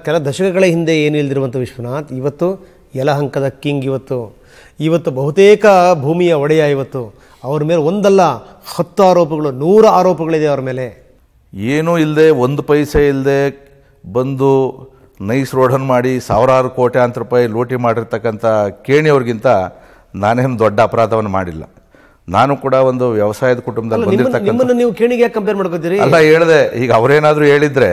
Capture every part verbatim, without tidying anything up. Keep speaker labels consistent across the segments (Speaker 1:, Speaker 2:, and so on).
Speaker 1: ಕೆಲ ದಶಕಗಳ ಹಿಂದೆ ಏನು ಇಲ್ದಿರುವಂಥ ವಿಶ್ವನಾಥ್ ಇವತ್ತು ಯಲಹಂಕದ ಕಿಂಗ್, ಇವತ್ತು ಇವತ್ತು ಬಹುತೇಕ ಭೂಮಿಯ ಒಡೆಯ. ಇವತ್ತು ಅವ್ರ ಮೇಲೆ ಒಂದಲ್ಲ ಹತ್ತು ಆರೋಪಗಳು, ನೂರು ಆರೋಪಗಳಿದೆ ಅವ್ರ ಮೇಲೆ.
Speaker 2: ಏನೂ ಇಲ್ಲದೆ, ಒಂದು ಪೈಸೆ ಇಲ್ಲದೆ ಬಂದು ನೈಸ್ ರೋಡನ್ನು ಮಾಡಿ ಸಾವಿರಾರು ಕೋಟ್ಯಾಂತರ ರೂಪಾಯಿ ಲೂಟಿ ಮಾಡಿರ್ತಕ್ಕಂಥ ಕೇಣಿಯವ್ರಿಗಿಂತ ನಾನೇನು ದೊಡ್ಡ ಅಪರಾಧವನ್ನು ಮಾಡಿಲ್ಲ. ನಾನು ಕೂಡ ಒಂದು ವ್ಯವಸಾಯದ ಕುಟುಂಬದಲ್ಲಿ ಬಂದಿರ್ತಕ್ಕಂಥ.
Speaker 1: ನೀವು ಕೇಣಿಗೆ ಯಾಕೆ ಕಂಪೇರ್ ಮಾಡ್ಕೋತೀರಿ?
Speaker 2: ಅಲ್ಲ, ಹೇಳಿದೆ. ಈಗ ಅವರೇನಾದರೂ ಹೇಳಿದರೆ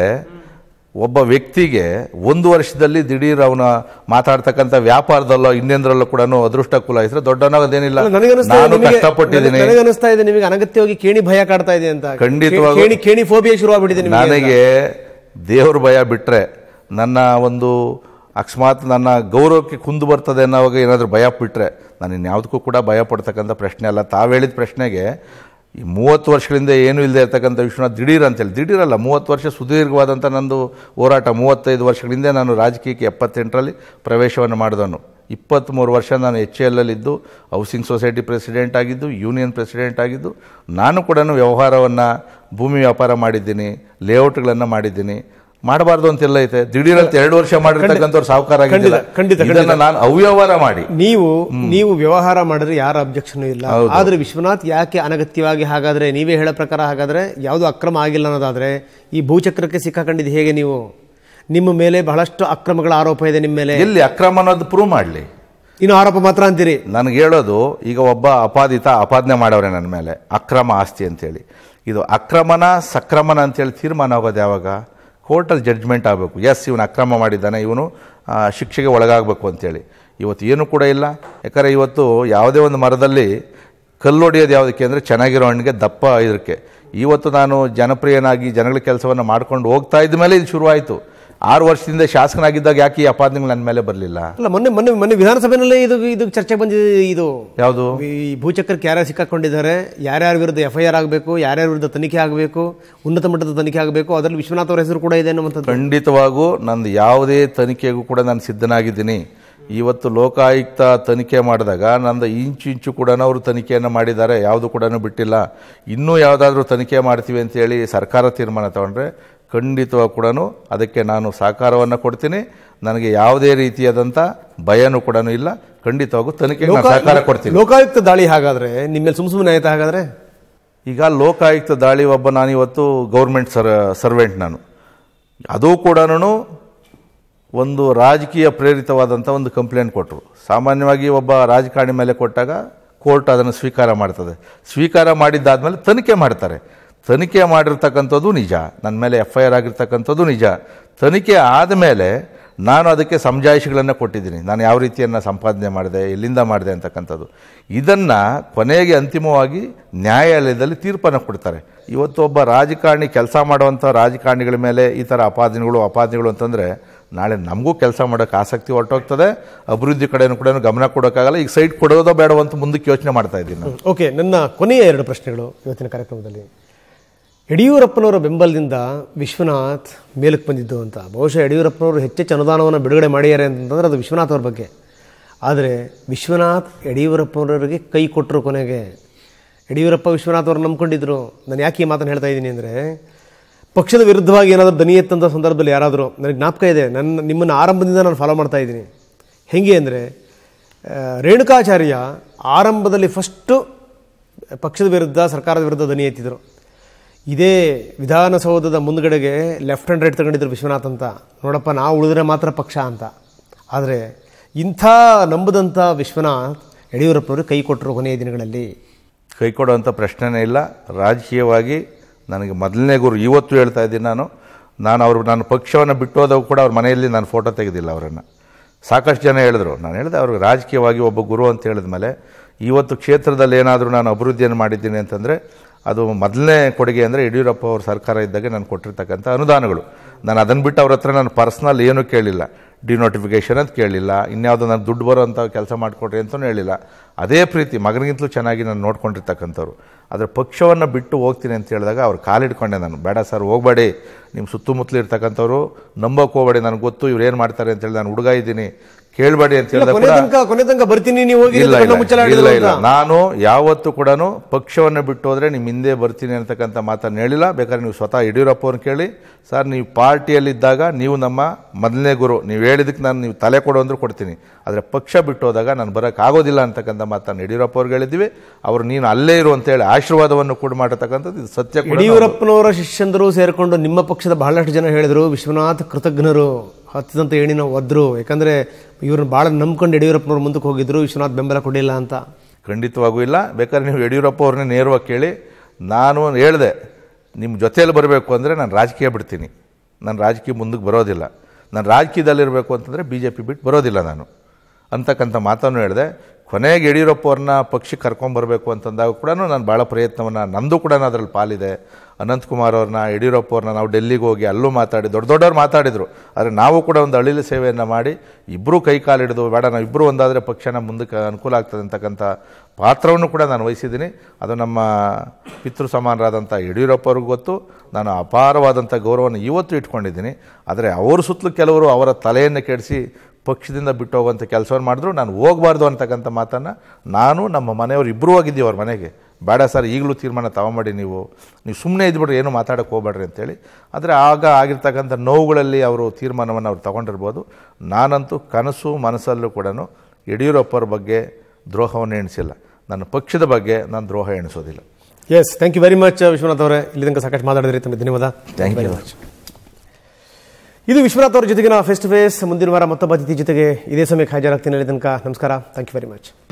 Speaker 2: ಒಬ್ಬ ವ್ಯಕ್ತಿಗೆ ಒಂದು ವರ್ಷದಲ್ಲಿ ದಿಢೀರ್ ಅವನ ಮಾತಾಡ್ತಕ್ಕಂಥ ವ್ಯಾಪಾರದಲ್ಲೋ ಇನ್ನೇಂದ್ರಲ್ಲೋ ಕೂಡ ಅದೃಷ್ಟ ಕುಲಾಯಿಸಿದ್ರೆ ದೊಡ್ಡವನಾಗೋದೇನಿಲ್ಲ. ನಾನು ಕಷ್ಟಪಟ್ಟಿದ್ದೀನಿ.
Speaker 1: ನನಗನ್ನಿಸ್ತಾ ಇದೆ ನಿಮಗೆ ಅನಗತ್ಯವಾಗಿ ಕೇಣಿ ಭಯ ಕಾಡ್ತಾ ಇದೆ ಅಂತ.
Speaker 2: ಖಂಡಿತವಾಗಿ
Speaker 1: ಕೇಣಿ ಫೋಬಿಯಾ ಶುರು ಆಗ್ಬಿಟ್ಟಿದೆ
Speaker 2: ನನಗೆ. ದೇವ್ರ ಭಯ ಬಿಟ್ಟರೆ ನನ್ನ ಒಂದು ಅಕಸ್ಮಾತ್ ನನ್ನ ಗೌರವಕ್ಕೆ ಕುಂದು ಬರ್ತದೆ ಅನ್ನೋವಾಗ ಏನಾದರೂ ಭಯ ಬಿಟ್ಟರೆ ನಾನು ಇನ್ಯಾವುದಕ್ಕೂ ಕೂಡ ಭಯ ಪಡ್ತಕ್ಕಂಥ ಪ್ರಶ್ನೆ ಅಲ್ಲ. ತಾವು ಹೇಳಿದ ಪ್ರಶ್ನೆಗೆ ಈ ಮೂವತ್ತು ವರ್ಷಗಳಿಂದ ಏನೂ ಇಲ್ಲದೆ ಇರ್ತಕ್ಕಂಥ ವಿಶ್ವನಾಥ್ ದಿಢೀರ್ ಅಂತೇಳಿ, ದಿಢೀರಲ್ಲ, ಮೂವತ್ತು ವರ್ಷ ಸುದೀರ್ಘವಾದಂಥ ನಂದು ಹೋರಾಟ. ಮೂವತ್ತೈದು ವರ್ಷಗಳಿಂದ ನಾನು ರಾಜಕೀಯಕ್ಕೆ ಎಪ್ಪತ್ತೆಂಟರಲ್ಲಿ ಪ್ರವೇಶವನ್ನು ಮಾಡಿದವನು. ಇಪ್ಪತ್ತ್ಮೂರು ವರ್ಷ ನಾನು ಎಚ್ ಎ ಎಲ್ಲಲ್ಲಿದ್ದು ಹೌಸಿಂಗ್ ಸೊಸೈಟಿ ಪ್ರೆಸಿಡೆಂಟ್ ಆಗಿದ್ದು, ಯೂನಿಯನ್ ಪ್ರೆಸಿಡೆಂಟ್ ಆಗಿದ್ದು. ನಾನು ಕೂಡ ವ್ಯವಹಾರವನ್ನು, ಭೂಮಿ ವ್ಯಾಪಾರ ಮಾಡಿದ್ದೀನಿ, ಲೇಔಟ್ಗಳನ್ನು ಮಾಡಿದ್ದೀನಿ. ಮಾಡಬಾರ್ದು ಅಂತೆಲ್ಲ ಐತೆ. ದಿಢೀರಂತ ಎರಡು ವರ್ಷ ಮಾಡಿರ್ತಕ್ಕಂಥವ್ರು ಸಾಹುಕಾರ ಆಗಿಲ್ಲ. ಇದನ್ನ ನಾನು ಅವ್ಯವಹಾರ ಮಾಡಿ
Speaker 1: ನೀವು ನೀವು ವ್ಯವಹಾರ ಮಾಡಿದ್ರೆ ಯಾರ ಅಬ್ಜೆಕ್ಷನ್ ಇಲ್ಲ. ಆದ್ರೆ ವಿಶ್ವನಾಥ್ ಯಾಕೆ ಅನಗತ್ಯವಾಗಿ, ಹಾಗಾದ್ರೆ ನೀವೇ ಹೇಳೋ ಪ್ರಕಾರ ಹಾಗಾದ್ರೆ ಯಾವುದು ಅಕ್ರಮ ಆಗಿಲ್ಲ ಅನ್ನೋದಾದ್ರೆ ಈ ಭೂಚಕ್ರಕ್ಕೆ ಸಿಕ್ಕಾಕೊಂಡಿದ್ದು ಹೇಗೆ? ನೀವು ನಿಮ್ಮ ಮೇಲೆ ಬಹಳಷ್ಟು ಅಕ್ರಮಗಳ ಆರೋಪ ಇದೆ. ನಿಮ್ಮ ಮೇಲೆ
Speaker 2: ಎಲ್ಲಿ ಅಕ್ರಮ ಅನ್ನೋದು ಪ್ರೂವ್ ಮಾಡಲಿ.
Speaker 1: ಇನ್ನು ಆರೋಪ ಮಾತ್ರ ಅಂತೀರಿ?
Speaker 2: ನನಗೆ ಹೇಳೋದು, ಈಗ ಒಬ್ಬ ಅಪಾದಿತ ಅಪಾದನೆ ಮಾಡವ್ರೆ ನನ್ನ ಮೇಲೆ ಅಕ್ರಮ ಆಸ್ತಿ ಅಂತೇಳಿ. ಇದು ಅಕ್ರಮನ ಸಕ್ರಮನ ಅಂತೇಳಿ ತೀರ್ಮಾನ ಆಗೋದು ಯಾವಾಗ? ಕೋರ್ಟಲ್ಲಿ ಜಡ್ಜ್ಮೆಂಟ್ ಆಗಬೇಕು. ಎಸ್, ಇವನು ಅಕ್ರಮ ಮಾಡಿದ್ದಾನೆ, ಇವನು ಶಿಕ್ಷೆಗೆ ಒಳಗಾಗಬೇಕು ಅಂತೇಳಿ. ಇವತ್ತು ಏನೂ ಕೂಡ ಇಲ್ಲ. ಯಾಕಂದರೆ ಇವತ್ತು ಯಾವುದೇ ಒಂದು ಮರದಲ್ಲಿ ಕಲ್ಲು ಹೊಡೆಯೋದು ಯಾವುದಕ್ಕೆ ಅಂದರೆ ಚೆನ್ನಾಗಿರೋ ಹಣ್ಣಿಗೆ, ದಪ್ಪ ಇದಕ್ಕೆ. ಇವತ್ತು ನಾನು ಜನಪ್ರಿಯನಾಗಿ ಜನಗಳ ಕೆಲಸವನ್ನು ಮಾಡ್ಕೊಂಡು ಹೋಗ್ತಾ ಇದ್ದ ಮೇಲೆ ಇದು ಶುರುವಾಯಿತು. ಆರು ವರ್ಷದಿಂದ ಶಾಸಕನಾಗಿದ್ದಾಗ ಯಾಕೆ ಈ ಅಪಾದನೆಗಳು ನನ್ನ ಮೇಲೆ ಬರಲಿಲ್ಲ?
Speaker 1: ಅಲ್ಲ, ಮೊನ್ನೆ ಮೊನ್ನೆ ಮೊನ್ನೆ ವಿಧಾನಸಭೆಯಲ್ಲೇ ಇದು ಇದು ಚರ್ಚೆ ಬಂದಿದೆ. ಇದು
Speaker 2: ಯಾವುದು?
Speaker 1: ಈ ಭೂಚಕ್ರಕ್ಕೆ ಯಾರ್ಯಾರು ಸಿಕ್ಕಾಕೊಂಡಿದ್ದಾರೆ, ಯಾರ್ಯಾರ ವಿರುದ್ಧ ಎಫ್ ಐ ಆರ್ ಆಗಬೇಕು, ಯಾರ್ಯಾರ ವಿರುದ್ಧ ತನಿಖೆ ಆಗಬೇಕು, ಉನ್ನತ ಮಟ್ಟದ ತನಿಖೆ ಆಗಬೇಕು, ಅದರಲ್ಲಿ ವಿಶ್ವನಾಥ್ ಅವರ ಹೆಸರು ಕೂಡ ಇದೆ ಅನ್ನುವಂಥದ್ದು.
Speaker 2: ಖಂಡಿತವಾಗೂ ನಂದು ಯಾವುದೇ ತನಿಖೆಗೂ ಕೂಡ ನಾನು ಸಿದ್ಧನಾಗಿದ್ದೀನಿ. ಇವತ್ತು ಲೋಕಾಯುಕ್ತ ತನಿಖೆ ಮಾಡಿದಾಗ ನಂದು ಇಂಚು ಇಂಚು ಕೂಡ ಅವರು ತನಿಖೆಯನ್ನು ಮಾಡಿದ್ದಾರೆ, ಯಾವುದು ಕೂಡ ಬಿಟ್ಟಿಲ್ಲ. ಇನ್ನೂ ಯಾವುದಾದ್ರೂ ತನಿಖೆ ಮಾಡ್ತೀವಿ ಅಂತೇಳಿ ಸರ್ಕಾರ ತೀರ್ಮಾನ ತಗೊಂಡ್ರೆ ಖಂಡಿತವಾಗಿ ಕೂಡ ಅದಕ್ಕೆ ನಾನು ಸಹಕಾರವನ್ನು ಕೊಡ್ತೀನಿ. ನನಗೆ ಯಾವುದೇ ರೀತಿಯಾದಂಥ ಭಯನೂ ಕೂಡ ಇಲ್ಲ. ಖಂಡಿತವಾಗೂ ತನಿಖೆಗೆ ಸಹಕಾರ ಕೊಡ್ತೀನಿ.
Speaker 1: ಲೋಕಾಯುಕ್ತ ದಾಳಿ ಹಾಗಾದರೆ ನಿಮ್ಮ ಸುಮ್ಮ ಸುಮ್ಮನೆ ಆಯ್ತಾ? ಹಾಗಾದರೆ
Speaker 2: ಈಗ ಲೋಕಾಯುಕ್ತ ದಾಳಿ, ಒಬ್ಬ ನಾನು ಇವತ್ತು ಗೌರ್ಮೆಂಟ್ ಸರ್ ಸರ್ವೆಂಟ್ ನಾನು, ಅದು ಕೂಡ ಒಂದು ರಾಜಕೀಯ ಪ್ರೇರಿತವಾದಂಥ ಒಂದು ಕಂಪ್ಲೇಂಟ್ ಕೊಟ್ಟರು. ಸಾಮಾನ್ಯವಾಗಿ ಒಬ್ಬ ರಾಜಕಾರಣಿ ಮೇಲೆ ಕೊಟ್ಟಾಗ ಕೋರ್ಟ್ ಅದನ್ನು ಸ್ವೀಕಾರ ಮಾಡ್ತದೆ. ಸ್ವೀಕಾರ ಮಾಡಿದ್ದಾದಮೇಲೆ ತನಿಖೆ ಮಾಡ್ತಾರೆ. ತನಿಖೆ ಮಾಡಿರ್ತಕ್ಕಂಥದ್ದು ನಿಜ, ನನ್ನ ಮೇಲೆ ಎಫ್ ಐ ಆರ್ ಆಗಿರ್ತಕ್ಕಂಥದ್ದು ನಿಜ. ತನಿಖೆ ಆದಮೇಲೆ ನಾನು ಅದಕ್ಕೆ ಸಮಜಾಯಿಷಿಗಳನ್ನು ಕೊಟ್ಟಿದ್ದೀನಿ. ನಾನು ಯಾವ ರೀತಿಯನ್ನು ಸಂಪಾದನೆ ಮಾಡಿದೆ, ಎಲ್ಲಿಂದ ಮಾಡಿದೆ ಅಂತಕ್ಕಂಥದ್ದು. ಇದನ್ನು ಕೊನೆಗೆ ಅಂತಿಮವಾಗಿ ನ್ಯಾಯಾಲಯದಲ್ಲಿ ತೀರ್ಪನ್ನು ಕೊಡ್ತಾರೆ. ಇವತ್ತು ಒಬ್ಬ ರಾಜಕಾರಣಿ, ಕೆಲಸ ಮಾಡುವಂಥ ರಾಜಕಾರಣಿಗಳ ಮೇಲೆ ಈ ಥರ ಅಪಾದನೆಗಳು ಅಪಾದನೆಗಳು ಅಂತಂದರೆ ನಾಳೆ ನಮಗೂ ಕೆಲಸ ಮಾಡೋಕ್ಕೆ ಆಸಕ್ತಿ ಹೊರಟೋಗ್ತದೆ. ಅಭಿವೃದ್ಧಿ ಕಡೆಯೂ ಕೂಡ ಗಮನ ಕೊಡೋಕ್ಕಾಗಲ್ಲ. ಈಗ ಸೈಟ್ ಕೊಡೋದೋ ಬೇಡೋ ಅಂತ ಮುಂದಕ್ಕೆ ಯೋಚನೆ ಮಾಡ್ತಾ ಇದ್ದೀನಿ ನಾನು.
Speaker 1: ಓಕೆ, ನನ್ನ ಕೊನೆಯ ಎರಡು ಪ್ರಶ್ನೆಗಳು ಇವತ್ತಿನ ಕಾರ್ಯಕ್ರಮದಲ್ಲಿ. ಯಡಿಯೂರಪ್ಪನವರ ಬೆಂಬಲದಿಂದ ವಿಶ್ವನಾಥ್ ಮೇಲಕ್ಕೆ ಬಂದಿದ್ದು ಅಂತ. ಬಹುಶಃ ಯಡಿಯೂರಪ್ಪನವರು ಹೆಚ್ಚೆಚ್ಚು ಅನುದಾನವನ್ನು ಬಿಡುಗಡೆ ಮಾಡ್ಯಾರೆ ಅಂತಂದರೆ ಅದು ವಿಶ್ವನಾಥ್ ಅವ್ರ ಬಗ್ಗೆ. ಆದರೆ ವಿಶ್ವನಾಥ್ ಯಡಿಯೂರಪ್ಪನವರಿಗೆ ಕೈ ಕೊಟ್ಟರು. ಕೊನೆಗೆ ಯಡಿಯೂರಪ್ಪ ವಿಶ್ವನಾಥ್ ಅವರು ನಂಬ್ಕೊಂಡಿದ್ರು. ನಾನು ಯಾಕೆ ಈ ಮಾತನ್ನು ಹೇಳ್ತಾ ಇದ್ದೀನಿ ಅಂದರೆ, ಪಕ್ಷದ ವಿರುದ್ಧವಾಗಿ ಏನಾದರೂ ದನಿ ಎತ್ತಂಥ ಸಂದರ್ಭದಲ್ಲಿ ಯಾರಾದರೂ, ನನಗೆ ಜ್ಞಾಪಕ ಇದೆ, ನನ್ನ ನಿಮ್ಮನ್ನು ಆರಂಭದಿಂದ ನಾನು ಫಾಲೋ ಮಾಡ್ತಾ ಇದ್ದೀನಿ. ಹೇಗೆ ಅಂದರೆ, ರೇಣುಕಾಚಾರ್ಯ ಆರಂಭದಲ್ಲಿ ಫಸ್ಟು ಪಕ್ಷದ ವಿರುದ್ಧ, ಸರ್ಕಾರದ ವಿರುದ್ಧ ದನಿ ಎತ್ತಿದ್ರು. ಇದೇ ವಿಧಾನಸೌಧದ ಮುಂದ್ಗಡೆಗೆ ಲೆಫ್ಟ್ ಆ್ಯಂಡ್ ರೈಟ್ ತಗೊಂಡಿದ್ರು ವಿಶ್ವನಾಥ್ ಅಂತ. ನೋಡಪ್ಪ, ನಾವು ಉಳಿದ್ರೆ ಮಾತ್ರ ಪಕ್ಷ ಅಂತ. ಆದರೆ ಇಂಥ ನಂಬದಂಥ ವಿಶ್ವನಾಥ್ ಯಡಿಯೂರಪ್ಪನವರು ಕೈ ಕೊಟ್ಟರು ಕೊನೆಯ ದಿನಗಳಲ್ಲಿ.
Speaker 2: ಕೈ ಕೊಡುವಂಥ ಪ್ರಶ್ನೆನೇ ಇಲ್ಲ. ರಾಜಕೀಯವಾಗಿ ನನಗೆ ಮೊದಲನೇ ಗುರು. ಇವತ್ತು ಹೇಳ್ತಾ ಇದ್ದೀನಿ ನಾನು ನಾನು ಅವರು ನಾನು ಪಕ್ಷವನ್ನು ಬಿಟ್ಟು ಹೋದಾಗ ಕೂಡ ಅವ್ರ ಮನೆಯಲ್ಲಿ ನಾನು ಫೋಟೋ ತೆಗೆದಿಲ್ಲ ಅವರನ್ನು. ಸಾಕಷ್ಟು ಜನ ಹೇಳಿದ್ರು. ನಾನು ಹೇಳಿದೆ ಅವ್ರಿಗೆ ರಾಜಕೀಯವಾಗಿ ಒಬ್ಬ ಗುರು ಅಂತ ಹೇಳಿದ ಮೇಲೆ, ಇವತ್ತು ಕ್ಷೇತ್ರದಲ್ಲಿ ಏನಾದರೂ ನಾನು ಅಭಿವೃದ್ಧಿಯನ್ನು ಮಾಡಿದ್ದೀನಿ ಅಂತಂದರೆ ಅದು ಮೊದಲನೇ ಕೊಡುಗೆ ಅಂದರೆ ಯಡಿಯೂರಪ್ಪ ಅವ್ರ ಸರ್ಕಾರ ಇದ್ದಾಗ ನಾನು ಕೊಟ್ಟಿರ್ತಕ್ಕಂಥ ಅನುದಾನಗಳು. ನಾನು ಅದನ್ನು ಬಿಟ್ಟು ಅವ್ರ ಹತ್ರ ನಾನು ಪರ್ಸ್ನಲ್ ಏನೂ ಕೇಳಿಲ್ಲ. ಡಿನೋಟಿಫಿಕೇಷನ್ ಅಂತ ಕೇಳಿಲ್ಲ, ಇನ್ಯಾವುದೋ ನಾನು ದುಡ್ಡು ಬರೋ ಅಂಥ ಕೆಲಸ ಮಾಡಿಕೊಡ್ರಿ ಅಂತಲೂ ಹೇಳಿಲ್ಲ. ಅದೇ ಪ್ರೀತಿ ಮಗನಿಗಿಂತಲೂ ಚೆನ್ನಾಗಿ ನಾನು ನೋಡ್ಕೊಂಡಿರ್ತಕ್ಕಂಥವ್ರು. ಆದರೆ ಪಕ್ಷವನ್ನು ಬಿಟ್ಟು ಹೋಗ್ತೀನಿ ಅಂತ ಹೇಳಿದಾಗ ಅವ್ರು ಕಾಲಿಡ್ಕೊಂಡೆ ನಾನು. ಬೇಡ ಸರ್, ಹೋಗಬೇಡಿ, ನಿಮ್ಮ ಸುತ್ತಮುತ್ತಲು ಇರ್ತಕ್ಕಂಥವ್ರು ನಂಬೋಕೆ ಹೋಗಬೇಡಿ, ನನಗೆ ಗೊತ್ತು ಇವ್ರು ಏನು ಮಾಡ್ತಾರೆ ಅಂತೇಳಿ. ನಾನು ಹುಡುಗ ಇದ್ದೀನಿ, ಕೇಳಬೇಡಿ ಅಂತ ಹೇಳಿದ
Speaker 1: ಕೊನೆ ತನಕ ಕೊನೆ ತನಕ ಬರ್ತೀನಿ ನೀವು ಹೋಗಿ
Speaker 2: ಇಲ್ಲ
Speaker 1: ಕಣ್ಣು ಮುಚ್ಚಳ
Speaker 2: ಇಲ್ಲ
Speaker 1: ಹಿಡಿದ್ರು
Speaker 2: ಇಲ್ಲ
Speaker 1: ಅಂತ.
Speaker 2: ನಾನು ಯಾವತ್ತೂ ಕೂಡ ಪಕ್ಷವನ್ನು ಬಿಟ್ಟು ಹೋದ್ರೆ ನಿಮ್ಮ ಹಿಂದೆ ಬರ್ತೀನಿ ಅಂತಕ್ಕಂಥ ಮಾತನ್ನು ಹೇಳಿಲ್ಲ. ಬೇಕಾದ್ರೆ ನೀವು ಸ್ವತಃ ಯಡಿಯೂರಪ್ಪ ಅವ್ರನ್ನ ಕೇಳಿ, ಸರ್ ನೀವು ಪಾರ್ಟಿಯಲ್ಲಿದ್ದಾಗ ನೀವು ನಮ್ಮ ಮೊದಲನೇ ಗುರು, ನೀವು ಹೇಳಿದಕ್ಕೆ ನಾನು ನೀವು ತಲೆ ಕೊಡು ಅಂದ್ರೂ ಕೊಡ್ತೀನಿ, ಆದರೆ ಪಕ್ಷ ಬಿಟ್ಟು ಹೋದಾಗ ನಾನು ಬರೋಕ್ಕಾಗೋದಿಲ್ಲ ಅಂತಕ್ಕಂಥ ಮಾತನ್ನು ಯಡಿಯೂರಪ್ಪ ಅವ್ರಿಗೆ ಹೇಳಿದ್ವಿ. ಅವರು ನೀನು ಅಲ್ಲೇ ಇರು ಅಂತೇಳಿ ಆಶೀರ್ವಾದವನ್ನು ಕೂಡ ಮಾಡತಕ್ಕಂಥದ್ದು ಇದು ಸತ್ಯ ಕೂಡ.
Speaker 1: ಯಡಿಯೂರಪ್ಪನವರ ಶಿಷ್ಯಂದರು ಸೇರಿಕೊಂಡು ನಿಮ್ಮ ಪಕ್ಷದ ಬಹಳಷ್ಟು ಜನ ಹೇಳಿದರು ವಿಶ್ವನಾಥ್ ಕೃತಜ್ಞರು, ಹತ್ತಿದಂತ ಏಣಿನ ಒದ್ರು, ಯಾಕಂದರೆ ಇವ್ರನ್ನ ಭಾಳ ನಂಬ್ಕೊಂಡು ಯಡಿಯೂರಪ್ಪನವ್ರು ಮುಂದಕ್ಕೆ ಹೋಗಿದ್ರು, ವಿಶ್ವನಾಥ್ ಬೆಂಬಲ ಕೊಡಲಿಲ್ಲ ಅಂತ.
Speaker 2: ಖಂಡಿತವಾಗೂ ಇಲ್ಲ. ಬೇಕಾದ್ರೆ ನೀವು ಯಡಿಯೂರಪ್ಪ ಅವ್ರನ್ನೇ ನೇರವಾಗಿ ಕೇಳಿ. ನಾನು ಹೇಳಿದೆ, ನಿಮ್ಮ ಜೊತೆಯಲ್ಲಿ ಬರಬೇಕು ಅಂದರೆ ನಾನು ರಾಜಕೀಯ ಬಿಡ್ತೀನಿ, ನಾನು ರಾಜಕೀಯ ಮುಂದಕ್ಕೆ ಬರೋದಿಲ್ಲ, ನಾನು ರಾಜಕೀಯದಲ್ಲಿರಬೇಕು ಅಂತಂದರೆ ಬಿ ಜೆ ಪಿ ಬಿಟ್ಟು ಬರೋದಿಲ್ಲ ನಾನು ಅಂತಕ್ಕಂಥ ಮಾತನ್ನು ಹೇಳಿದೆ. ಕೊನೆಗೆ ಯಡಿಯೂರಪ್ಪ ಅವ್ರನ್ನ ಪಕ್ಷಕ್ಕೆ ಕರ್ಕೊಂಬರಬೇಕು ಅಂತಂದಾಗ ಕೂಡ ನಾನು ಭಾಳ ಪ್ರಯತ್ನವನ್ನು, ನಂದು ಕೂಡ ಅದರಲ್ಲಿ ಪಾಲಿದೆ. ಅನಂತಕುಮಾರ್ ಅವ್ರನ್ನ, ಯಡಿಯೂರಪ್ಪ ಅವ್ರನ್ನ ನಾವು ಡೆಲ್ಲಿಗೆ ಹೋಗಿ ಅಲ್ಲೂ ಮಾತಾಡಿ, ದೊಡ್ಡ ದೊಡ್ಡವ್ರು ಮಾತಾಡಿದರು, ಆದರೆ ನಾವು ಕೂಡ ಒಂದು ಅಳಿಲು ಸೇವೆಯನ್ನು ಮಾಡಿ ಇಬ್ಬರೂ ಕೈ ಕಾಲು ಹಿಡಿದು ಬೇಡ ನಾವು ಇಬ್ಬರು ಒಂದಾದರೆ ಪಕ್ಷನ ಮುಂದಕ್ಕೆ ಅನುಕೂಲ ಆಗ್ತದೆ ಅಂತಕ್ಕಂಥ ಪಾತ್ರವನ್ನು ಕೂಡ ನಾನು ವಹಿಸಿದ್ದೀನಿ. ಅದು ನಮ್ಮ ಪಿತೃ ಸಮಾನರಾದಂಥ ಯಡಿಯೂರಪ್ಪ ಅವ್ರಿಗೆ ಗೊತ್ತು. ನಾನು ಅಪಾರವಾದಂಥ ಗೌರವವನ್ನು ಇವತ್ತು ಇಟ್ಕೊಂಡಿದ್ದೀನಿ. ಆದರೆ ಅವ್ರ ಸುತ್ತಲೂ ಕೆಲವರು ಅವರ ತಲೆಯನ್ನು ಕೆಡಿಸಿ ಪಕ್ಷದಿಂದ ಬಿಟ್ಟು ಹೋಗುವಂಥ ಕೆಲಸವನ್ನು ಮಾಡಿದ್ರು. ನಾನು ಹೋಗಬಾರ್ದು ಅಂತಕ್ಕಂಥ ಮಾತನ್ನು ನಾನು ನಮ್ಮ ಮನೆಯವರು ಇಬ್ಬರೂ ಹೋಗಿದ್ದೀವಿ ಅವ್ರ ಮನೆಗೆ. ಬೇಡ ಸರ್ ಈಗಲೂ ತೀರ್ಮಾನ ತಗೊಂಬೇಡಿ, ನೀವು ನೀವು ಸುಮ್ಮನೆ ಇದ್ಬಿಟ್ರೆ ಏನು ಮಾತಾಡೋಕ್ಕೆ ಹೋಗ್ಬೇಡ್ರಿ ಅಂತೇಳಿ. ಆದರೆ ಆಗ ಆಗಿರ್ತಕ್ಕಂಥ ನೋವುಗಳಲ್ಲಿ ಅವರು ತೀರ್ಮಾನವನ್ನು ಅವ್ರು ತೊಗೊಂಡಿರ್ಬೋದು. ನಾನಂತೂ ಕನಸು ಮನಸ್ಸಲ್ಲೂ ಕೂಡ ಯಡಿಯೂರಪ್ಪರ ಬಗ್ಗೆ ದ್ರೋಹವನ್ನು ಎಣಿಸಿಲ್ಲ, ನನ್ನ ಪಕ್ಷದ ಬಗ್ಗೆ ನಾನು ದ್ರೋಹ ಎಣಿಸೋದಿಲ್ಲ.
Speaker 1: Yes, thank you very much Vishwanath ಅವರೇ. ಇಲ್ಲಿ ತನಕ ಸಾಕಷ್ಟು ಮಾತಾಡಿದ್ರಿ, ತಮಗೆ ಧನ್ಯವಾದ.
Speaker 2: Thank you very much.
Speaker 1: ಇದು ವಿಶ್ವನಾಥ್ ಅವರ ಜೊತೆಗಿನ ಫೇಸ್ ಟು ಫೇಸ್. ಮುಂದಿನ ವಾರ ಮತ್ತೊಬ್ಬ ಅತಿಥಿ ಜೊತೆಗೆ ಇದೇ ಸಮಯಕ್ಕೆ ಹಾಜರಾಗ್ತೀನಿ. ಅಲ್ಲಿ ತನಕ ನಮಸ್ಕಾರ. Thank you very much.